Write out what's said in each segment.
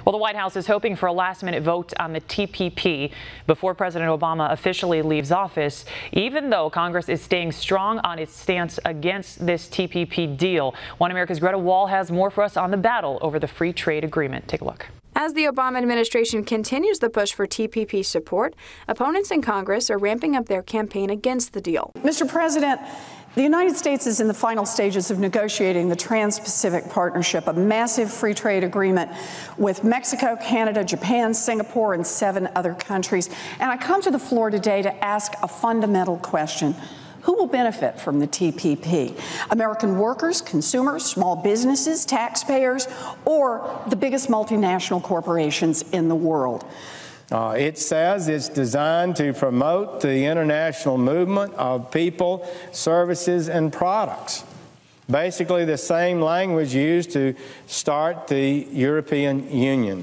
Well, the White House is hoping for a last-minute vote on the TPP before President Obama officially leaves office, even though Congress is staying strong on its stance against this TPP deal. One America's Greta has more for us on the battle over the free trade agreement. Take a look. As the Obama administration continues the push for TPP support, opponents in Congress are ramping up their campaign against the deal. Mr. President, the United States is in the final stages of negotiating the Trans-Pacific Partnership, a massive free trade agreement with Mexico, Canada, Japan, Singapore, and 7 other countries. And I come to the floor today to ask a fundamental question. Who will benefit from the TPP? American workers, consumers, small businesses, taxpayers, or the biggest multinational corporations in the world? It says it's designed to promote the international movement of people, services, and products. Basically the same language used to start the European Union.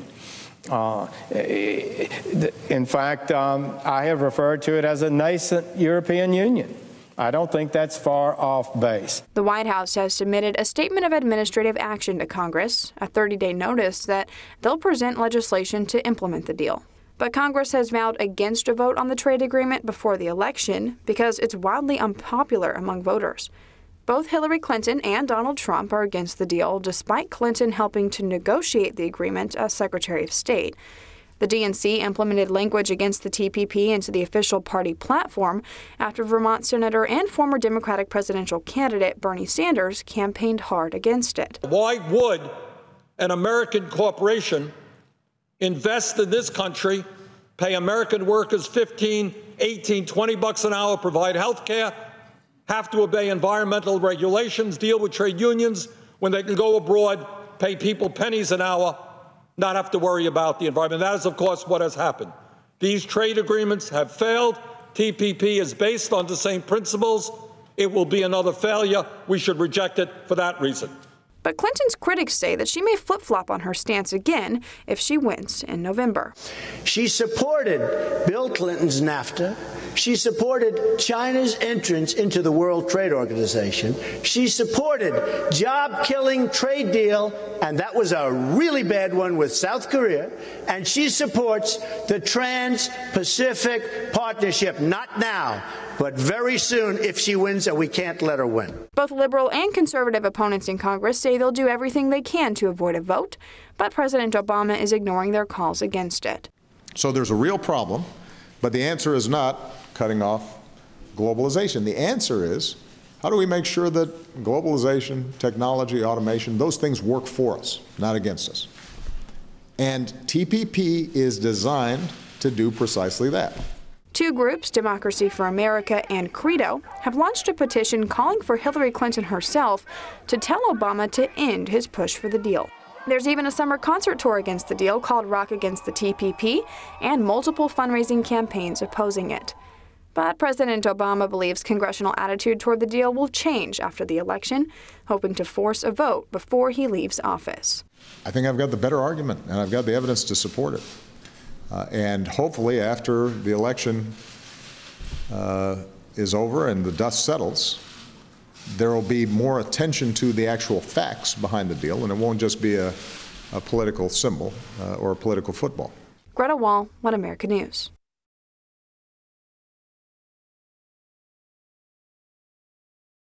In fact, I have referred to it as a nascent European Union. I don't think that's far off base. The White House has submitted a statement of administrative action to Congress, a 30-day notice that they'll present legislation to implement the deal. But Congress has vowed against a vote on the trade agreement before the election because it's wildly unpopular among voters. Both Hillary Clinton and Donald Trump are against the deal, despite Clinton helping to negotiate the agreement as Secretary of State. The DNC implemented language against the TPP into the official party platform after Vermont Senator and former Democratic presidential candidate Bernie Sanders campaigned hard against it. Why would an American corporation invest in this country, pay American workers $15, $18, $20 an hour, provide health care, have to obey environmental regulations, deal with trade unions when they can go abroad, pay people pennies an hour, not have to worry about the environment? That is, of course, what has happened. These trade agreements have failed. TPP is based on the same principles. It will be another failure. We should reject it for that reason. But Clinton's critics say that she may flip-flop on her stance again if she wins in November. She supported Bill Clinton's NAFTA. She supported China's entrance into the World Trade Organization. She supported job-killing trade deal, and that was a really bad one with South Korea. And she supports the Trans-Pacific Partnership, not now, but very soon if she wins, and we can't let her win. Both liberal and conservative opponents in Congress say they'll do everything they can to avoid a vote, but President Obama is ignoring their calls against it. So there's a real problem, but the answer is not cutting off globalization. The answer is, how do we make sure that globalization, technology, automation, those things work for us, not against us? And TPP is designed to do precisely that. Two groups, Democracy for America and Credo, have launched a petition calling for Hillary Clinton herself to tell Obama to end his push for the deal. There's even a summer concert tour against the deal called Rock Against the TPP and multiple fundraising campaigns opposing it. But President Obama believes congressional attitude toward the deal will change after the election, hoping to force a vote before he leaves office. I think I've got the better argument, and I've got the evidence to support it. And hopefully after the election is over and the dust settles, there will be more attention to the actual facts behind the deal, and it won't just be a political symbol or a political football. Greta, One America News.